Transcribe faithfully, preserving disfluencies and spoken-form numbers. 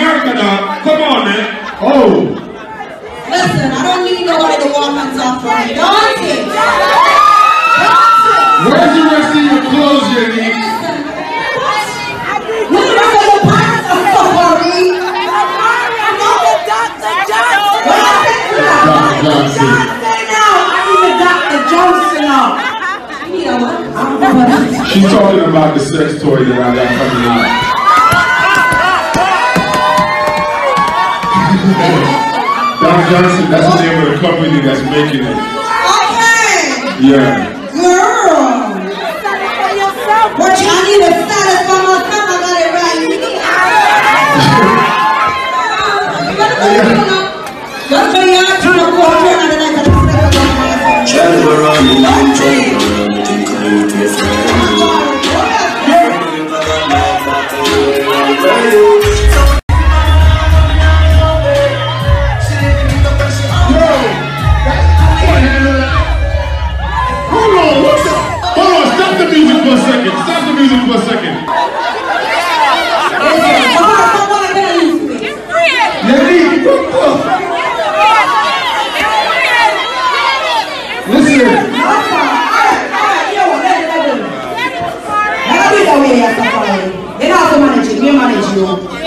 America now. Come on, man. Oh. Listen, I don't need nobody to walk on top for me. Don't it? Where's the rest of your clothes, you need? Look at the little parts of suffering. Doctor Johnson. Doctor Johnson. I need a Doctor Johnson now. You know what? She's talking about the sex toy that I got coming out. Doctor Johnson, that's the name of the company that's making it. Okay. Yeah. Girl. What you need to satisfy myself, I got it right. You need Let's go yard to the quarter and then I can travel around the land, travel around the think I need to find. Stop the music for a second. Listen. You're not to manage it, we manage you.